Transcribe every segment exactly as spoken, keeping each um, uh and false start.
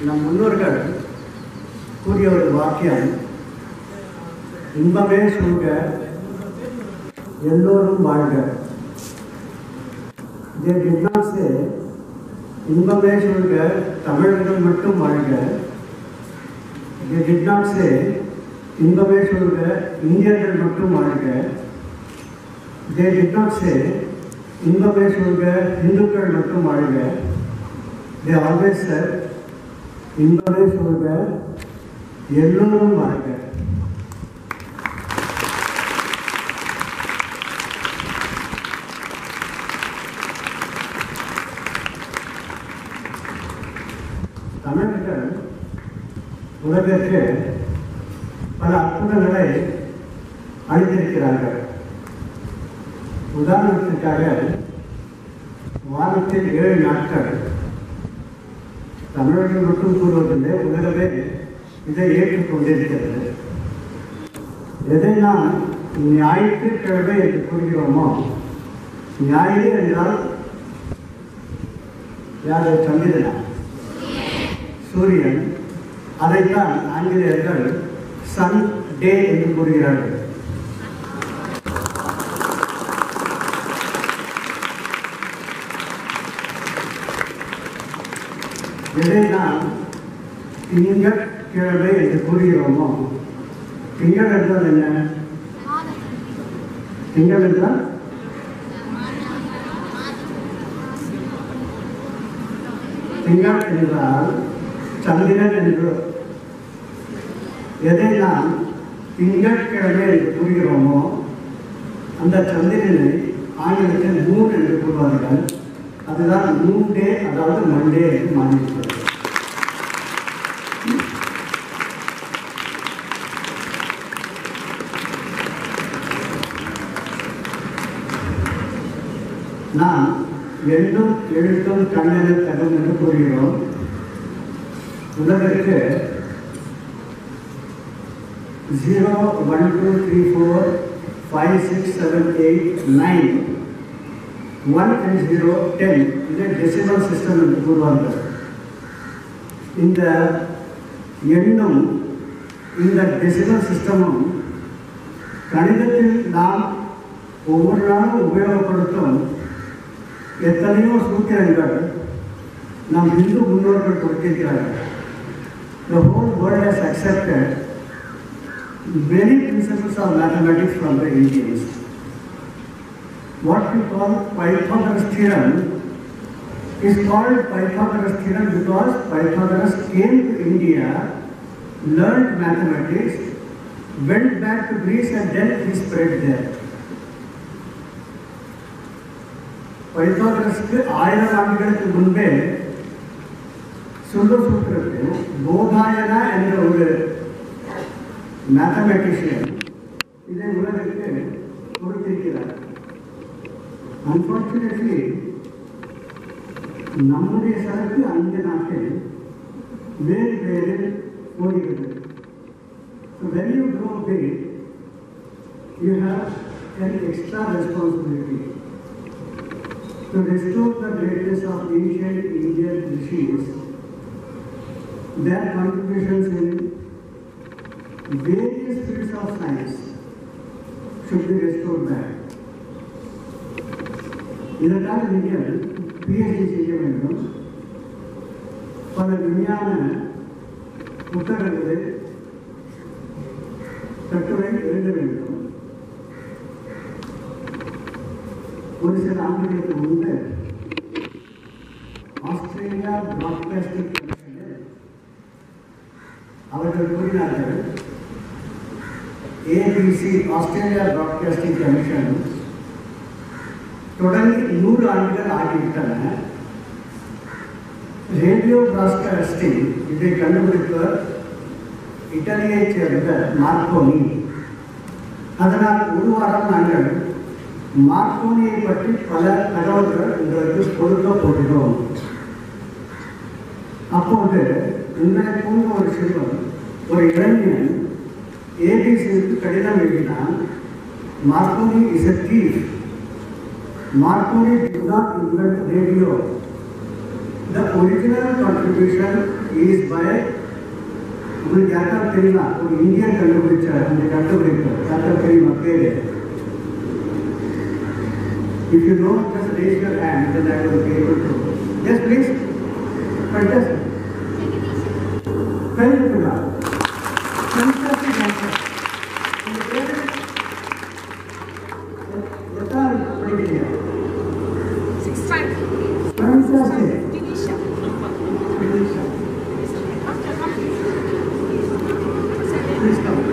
நம் முன்னோர்கள் கூறிய ஒரு வாக்கியம், இன்பமே சூழ்க எல்லோரும் வாழ்க. They did not say இன்பமே சூழ்க தமிழர்கள் மட்டும் வாழ்க. They did not say இன்பமே சூழ்க இந்தியர்கள் மட்டும் வாழ்க. They did not say இன்பமே சூழ்க இந்துக்கள் மட்டும் வாழ்க. They always said இன்பமே சூழ்க எல்லோரும் வாழ்க. தமிழர்கள் உலகிற்கு பல அற்புதங்களை அளித்திருக்கிறார்கள். உதாரணத்திற்காக வாரத்தில் ஏழு நாட்கள் தமிழர்கள் மட்டும் கூறுவதில்லை, உலகமே இதை ஏற்றுக்கொண்டிருக்கிறது. எதை நாம் ஞாயிற்றுக்கிழமை என்று கூறுகிறோமோ, ஞாயிறு என்றால் யார்? சந்திரனா? சூரியன். அதைத்தான் ஆங்கிலேயர்கள் சன் டே என்று கூறுகிறார்கள். எதை நாம் திங்கட்கிழமை என்று கூறுகிறோமோ, திங்கள் என்றால் என்ன? திங்கள் என்றால் திங்கள் என்றால் சந்திரன் என்று. எதை நாம் திங்கட்கிழமை என்று கூறுகிறோமோ அந்த சந்திரனை ஆங்கிலத்தில் மூன் என்று கூறுவார்கள். அதுதான் மூன் டே, அதாவது மண்டே என்று மாறிவிட்டது. நாம் எண்ணும் எழுத்தும் கண்ணென தகும் என்று கூறுகிறோம். உலகிற்கு zero one two three four five six seven eight nine one and zero ten இது டெசிமல் சிஸ்டம் என்று கூறுவார்கள். இந்த எண்ணும் இந்த டெசிமல் சிஸ்டமும் கணிதத்தில் நாம் ஒவ்வொரு நாளும் உபயோகப்படுத்தும் எத்தனையோ சூத்திரங்கள் நம் இந்து முன்னோர்கள் கொடுத்திருக்கிறார்கள். The whole world has accepted many principles of mathematics from the Indians. What we call Pythagoras theorem is called Pythagoras theorem because Pythagoras came to India, learned mathematics, went back to Greece and then he spread there. பைத்தாகரஸுக்கு ஆயிரம் ஆண்டுகளுக்கு முன்பே சுந்த சூத்திரத்தில் போதாயனா என்ற ஒரு mathematician இதை உலகிற்கு கொடுத்திருக்கிறார். Unfortunately நம்முடைய சரக்கு அந்த நாட்டில் வேறு வேறு போகிறது. So when you grow big, you have an extra responsibility to restore the greatness of ancient Indian rishis. Their contributions in various fields of science should be restored back. இதற்காக நீங்கள் பிஹெச்டி செய்ய வேண்டும். பல விஞ்ஞான புத்தகங்களை கட்டுரை எழுத வேண்டும். ஒரு சில ஆண்டுகளுக்கு முன்பு ஆஸ்திரேலியா பிராட்காஸ்டிங் கமிஷனில் அவர்கள் கூறினார்கள், ஏபிசி ஆஸ்திரேலியா பிராட்காஸ்டிங் கமிஷன் தொடங்கி நூறு ஆண்டுகள் ஆகிவிட்டன. ரேடியோ பிராட்காஸ்டிங் இதை கண்டுபிடித்தவர் இத்தாலியைச் சேர்ந்த மார்க்கோனி. அதனால் ஒரு வாரம் நாங்கள் மார்க்கோனியை பற்றி பல தகவல்கள் உங்களுக்கு கொடுக்க போகிறோம். அப்போது உங்களை போன்ற ஒரு சிறுவன், ஒரு இளைஞன் ஏபிசிக்கு கடிதம் எழுதினான். Marconi is a thief. Marconi did not invent radio. The original contribution is by Indian contributor and the contributor. If you know, just raise your hand, then I will be able to. Yes, please. Fantastic. Very good. Fantastic answer. What are you putting here? Six five. Fantastic. Tunisia. Tunisia. Please come.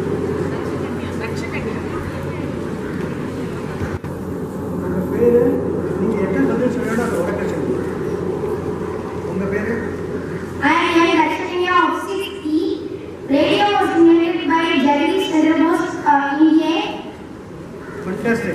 Fantastic.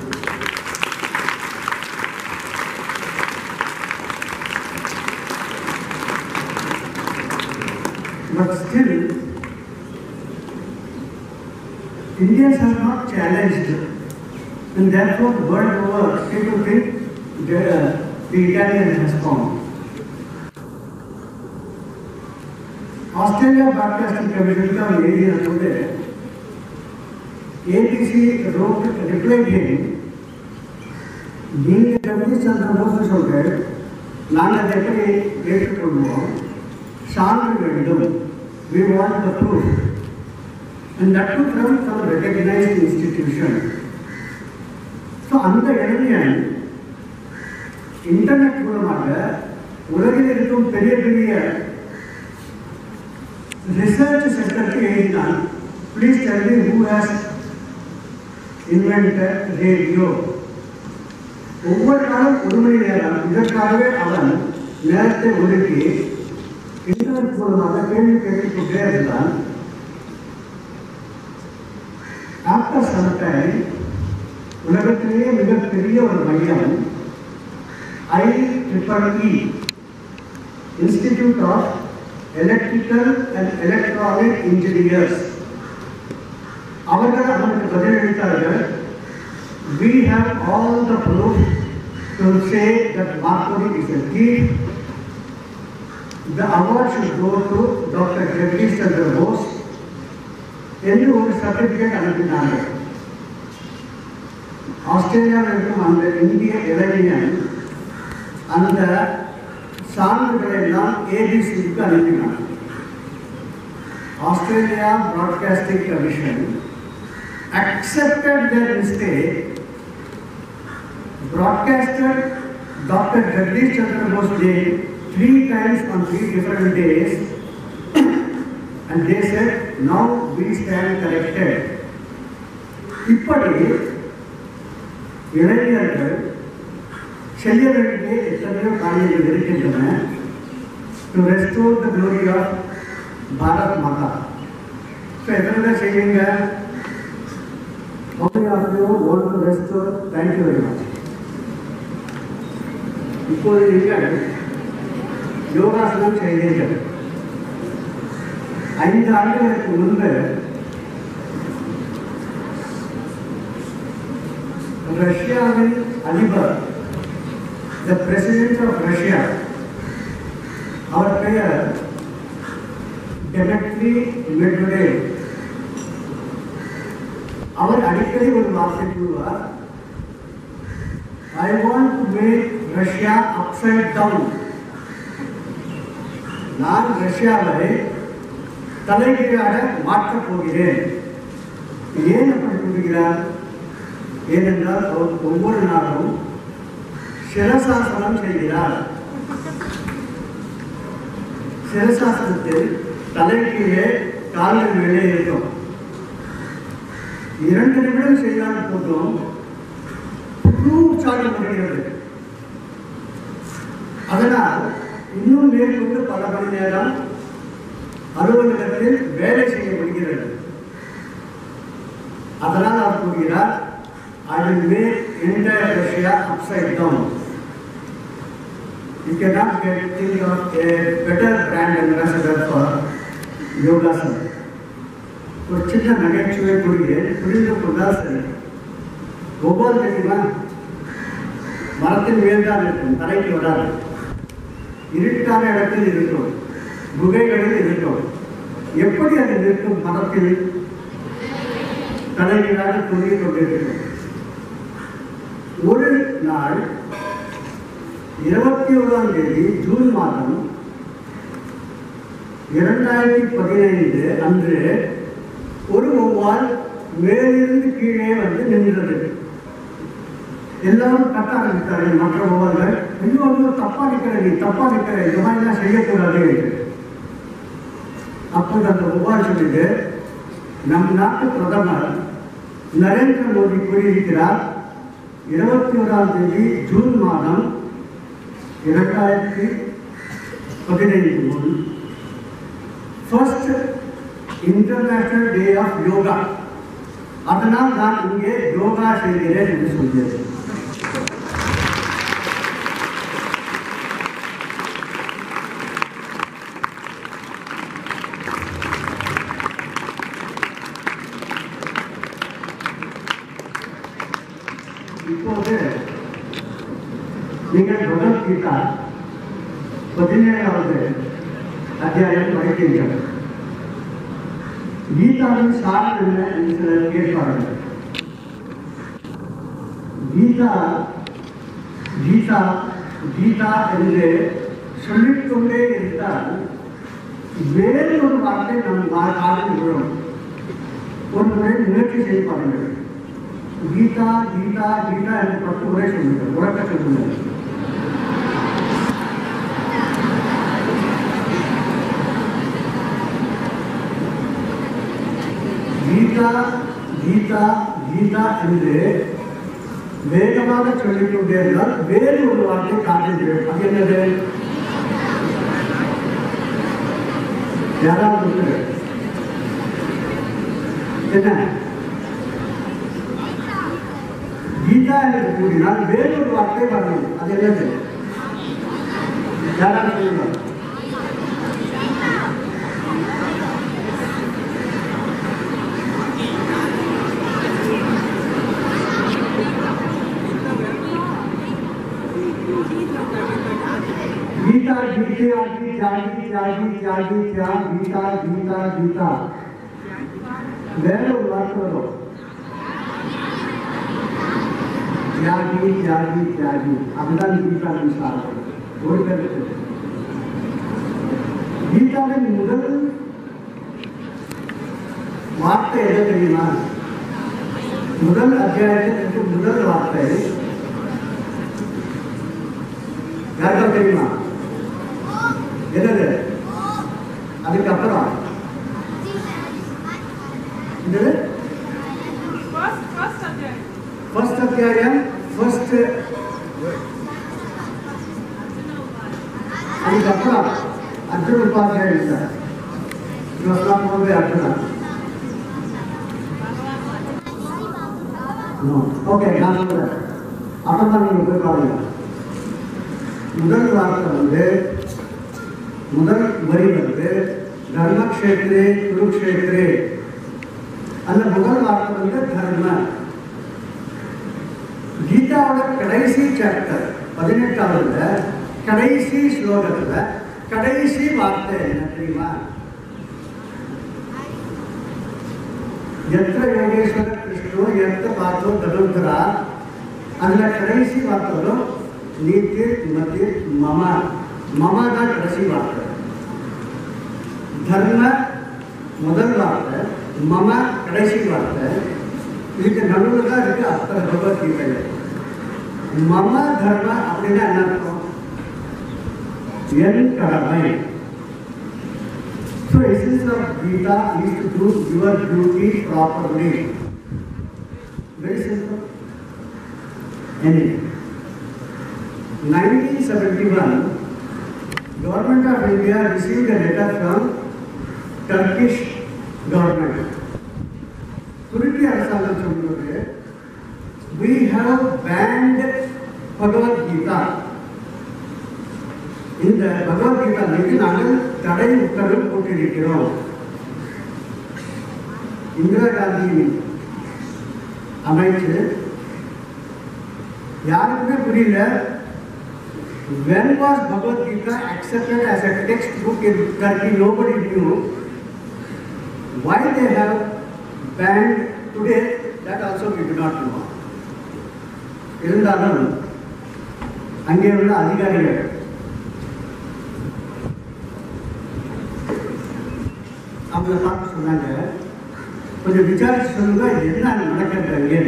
But still, Indians are not challenged, and therefore, world over, people think the, the Italian has come. Australia Broadcasting Commission का area today, A B C wrote, replied him, being a Japanese Chandra soldier, Nana Deputy Director Promo, Shanti Vendum, we want the proof. And that too from some recognized institution. So, on the other hand, internet Puramaka, Uragiritum Period research center, please tell me who has invented radio. Over time, Urumaya, the Karve Avan, Nate Uriki, internet Puramaka came to get after some time, Unagatri, Migatri or Mayam, I triple E, Institute of Electrical and Electronic Engineers. Our we have all the proof to say that Mercury is a thief. The award should go to Doctor Jagdish Chandra Bose. Any certificate and Australia and the India Iranian and the Sound A B C Australia Broadcasting Commission accepted their mistake, broadcasted Doctor Jagdish Chandra Bose Day three times on three different days, and they said, now we stand corrected. Ippadi, Iranian celebrate to restore the glory of Bharat Mata. So, everyone saying that, how many of you want to restore? Thank you very much. Before you get yoga asana change. ஐந்து ஆண்டுகளுக்கு முன்பு ரஷ்யாவின் அதிபர், the president of Russia, அவர் பெயர் Dmitry Medvedev, அவர் அடிக்கடி ஒரு வார்த்தை கூறுவார், I want to make Russia upside down. நான் ரஷ்யாவை தலைகீழாக மாற்றப் போகிறேன். ஏன் அப்படி கூறுகிறார்? ஏனென்றால் அவர் ஒவ்வொரு நாளும் சிரசாசனம் செய்கிறார். சிரசாசனத்தில் தலைகீழே கால்கள் மேலே இருக்கும். இரண்டு நிமிடம் செய்தால் போதும் புது உற்சாகம் வருகிறது. அதனால் இன்னும் மேற்கொண்டு பல மணி நேரம் அலுவலகத்தில் வேலை செய்யப்படுகிறது. அதனால் அவர் கூறுகிறார், I will make entire Russia upside down. You cannot get think of a better brand ambassador for yogasana. ஒரு சின்ன நகைச்சுவை கூறுகிறேன், புரிந்து கொண்டால் சரி. ஒவ்வொரு தெரியுமா மரத்தின் உயர்ந்தான் இருக்கும், தலைக்கு வராது. இருட்டான இடத்தில் இருக்கும், குகைகளில் இருக்கும். எப்படி அது நிற்கும்? மரத்தில் தலைகீழாக தொங்கிக் கொண்டிருக்கும். ஒரு நாள் இருபத்தி ஓராம் தேதி ஜூன் மாதம் இரண்டாயிரத்தி பதினைந்து அன்று ஒரு ஒவ்வால் மேலிருந்து கீழே வந்து நின்றது. எல்லாரும் கட்ட ஆரம்பித்தார்கள். மற்ற ஒவ்வொருவர் இன்னொரு தப்பா நிற்கிற, நீ தப்பா நிற்கிற, இந்த மாதிரிலாம் செய்யக்கூடாது என்று. அப்போது அந்த ஒவ்வால் சொல்லிட்டு, நம் நாட்டு பிரதமர் நரேந்திர மோடி கூறியிருக்கிறார், இருபத்தி ஓராம் தேதி ஜூன் மாதம் இரண்டாயிரத்தி பதினைந்து முன் first international day of yoga, அதனால் நான் இங்கே யோகா செய்கிறேன் என்று சொல்கிறேன். இப்போது நீங்கள் பகவத்கீதா பதினேழாவது அத்தியாயம் படிக்கிறீர்கள். கீதாவின் சாரம் என்ன என்று சிலர் கேட்பார்கள். கீதா கீதா கீதா என்று சொல்லிக்கொண்டே இருந்தால் வேறு ஒரு வார்த்தை நம் காதில் விழும். ஒரு முறை முயற்சி செய்து பாருங்கள். கீதா கீதா கீதா என்று பத்து முறை சொல்லுங்கள், உறக்க சொல்லுங்கள். கீதா கீதா கீதா என்று வேகமாக சொல்லிக் கொண்டே இருந்தால் வேறு ஒரு வார்த்தை காட்டுகிறேன். அது என்னது? யாராவது என்ன? கீதா என்று கூறினால் வேறு ஒரு வார்த்தை வரணும். அது என்னது? யாராவது சொல்லுங்க. गीता गीते आगी त्यागी त्यागी त्यागी त्याग गीता गीता गीता வேற ஒரு வார்த்தை வரும். தியாகி தியாகி தியாகி அதுதான் கீதாவின் சாரம். ஒரு கருத்து. கீதாவின் முதல் வார்த்தை எது தெரியுமா? முதல் அத்தியாயத்திற்கு முதல் வார்த்தை யாருக்கா தெரியுமா? என்னது? அதுக்கப்புறம் ஃபர்ஸ்ட் அத்தியாயம் ஃபர்ஸ்ட் அதுக்கப்புறம் அர்ஜுன உபாத்தியாயம் சார். இவெல்லாம் போது அர்ஜுனா. ஓகே, நான் சொல்றேன். அப்பதான் நீங்க போய் பாருங்க. முதல் வார்த்தை வந்து முதல் வரி வந்து தர்மக்ஷேத்ரே குருக்ஷேத்ரே. அந்த முதல் வார்த்தை வந்து தர்ம. கீதாவோட கடைசி சாப்டர் பதினெட்டாவது கடைசி ஸ்லோகத்துல கடைசி வார்த்தை என்ன தெரியுமா? எத்த யோகேஸ்வர கிருஷ்ணோ எத்த பார்த்தோ தனுந்தரா. அதுல கடைசி வார்த்தை வரும் நீத்தி மத்தி மம. மம தான் கடைசி வார்த்தை. தர்ம முதல் வார்த்தை, மம கடைசி வார்த்தை. இதுக்கு நடுவில் தான் இருக்கு அத்தனை பகவத்கீதை. மம தர்ம அப்படின்னா என்ன அர்த்தம்? என் கடமை. So essence of Gita is to do your duty properly. Very simple. Anyway, nineteen seventy-one, Government of India received a letter from Turkish government. Turkey அரசாங்கம் சொல்லுவது, we have banned Bhagavad Gita. இந்த பகவத்கீதா மீது நாங்கள் தடை உத்தரவு போட்டிருக்கிறோம். இந்திரா காந்தி அமைச்சு யாருக்குமே புரியல. When was Bhagavad Gita accepted as a textbook in Turkey? Nobody knew. Why they have banned today, that also we do not know. இருந்தாலும் அங்கே உள்ள அதிகாரிகள் அவங்கள பார்த்து சொன்னாங்க, கொஞ்சம் விசாரிச்சு சொல்லுங்க என்ன நடக்கிறது அங்கே.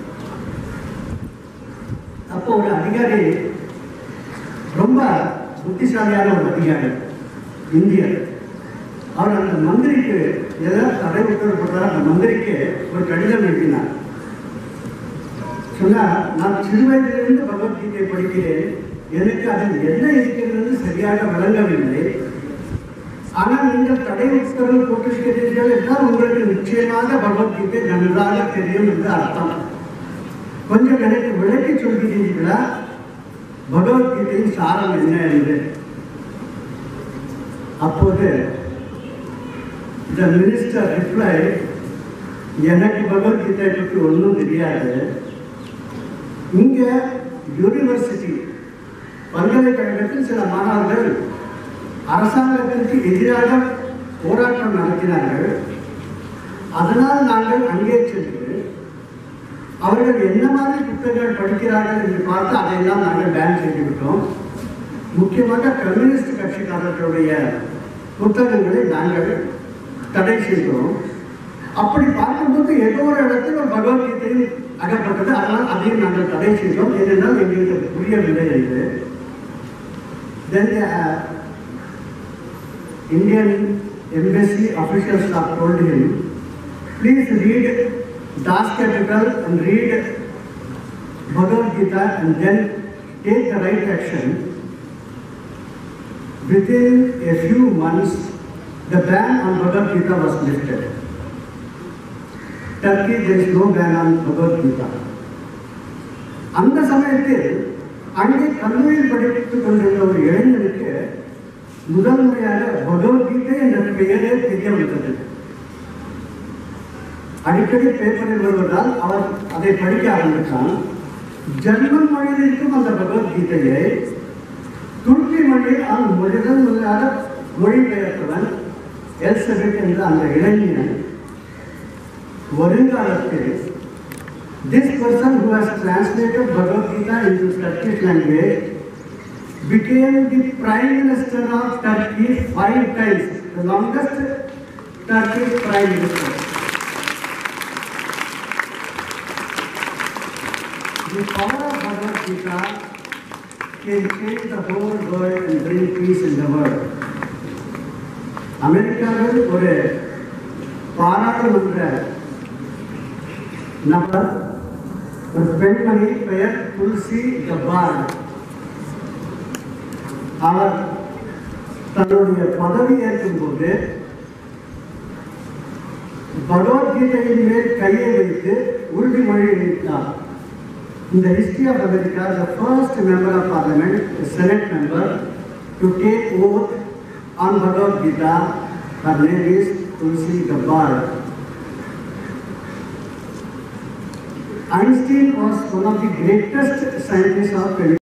அப்போ ஒரு அதிகாரி, ரொம்ப புத்திசாலியான ஒரு அதிகாரி, இந்தியர், அவர் அந்த மந்திரிக்கு ஏதாவது தடை உத்தரவு போட்டார். அந்த மந்திரிக்கு ஒரு கடிதம் எழுதினார். சொன்னார், நான் சிறு வயதிலிருந்து பகவத்கீதையை படிக்கிறேன், எனக்கு அதில் என்ன இருக்கிறது சரியாக விளங்கவில்லை. ஆனால் நீங்கள் தடை உத்தரவு போட்டிருக்கிறீர்கள் என்றால் உங்களுக்கு நிச்சயமாக பகவத்கீதை நன்றாக தெரியும் என்று அர்த்தம். கொஞ்சம் எனக்கு விளக்கி சொல்கிறீர்களா பகவத்கீதையின் சாரம் என்ன என்று. அப்போது the minister replied, எனக்கு பகவத்கீதை பற்றி ஒன்றும் தெரியாது. இங்க யூனிவர்சிட்டி பல்கலைக்கழகத்தில் சில மாணவர்கள் அரசாங்கத்திற்கு எதிராக போராட்டம் நடத்தினார்கள். அதனால் நாங்கள் அங்கே சென்று அவர்கள் என்ன மாதிரி புத்தகங்கள் படிக்கிறார்கள் என்று பார்த்து அதையெல்லாம் நாங்கள் பேன் செய்துவிட்டோம். முக்கியமாக கம்யூனிஸ்ட் கட்சிக்காரர்களுடைய புத்தகங்களை நாங்கள் தடை செய்தோம். அப்படி பார்க்கும்போது ஏதோ ஒரு இடத்தில் ஒரு பகவத்கீதையும் அகப்பட்டது. அதனால் அதையும் நாங்கள் தடை செய்தோம். ஏனென்றால் எங்களுக்கு புரியவில்லை என்று. Then the uh, Indian embassy officials have told him, please read Das Kapital and read Bhagavad Gita and then take the right action. Within a few months, the ban on Bhagavad Gita was lifted. Turkey, there is no ban on Bhagavad Gita. அந்த சமயத்தில் அங்கே கல்லூரியில் படித்துக் கொண்டிருந்த ஒரு இளைஞனுக்கு முதல் முறையாக பகவத்கீதை என்ற பெயரே தெரிய வந்தது. அடிக்கடி பேப்பரில் வருவதால் அவர் அதை படிக்க ஆரம்பித்தான். ஜெர்மன் மொழியில் இருக்கும் அந்த பகவத்கீதையை துருக்கி மொழியில் அவன் முதல் முதலாக மொழிபெயர்த்தவன் எல்சபெத் என்ற அந்த இளைஞன் வருங்காலத்தில் this person who has translated Bhagavad Gita into Turkish language became the Prime Minister of Turkey five times, the longest Turkish Prime Minister. The power of Bhagavad Gita can change the whole world and bring peace in the world. அமெரிக்காவில் ஒரு பாராளுமன்ற நபர், ஒரு பெண்மணி, பெயர் துல்சி கபார். அவர் தன்னுடைய பதவி ஏற்கும் போது பகவத்கீதையின் மேல் கையை வைத்து உறுதிமொழி அளித்தார். In the history of America, the first member of parliament, a senate member, to take oath on Bhagavad Gita, her name is Tulsi Gabbard. Einstein was one of the greatest scientists of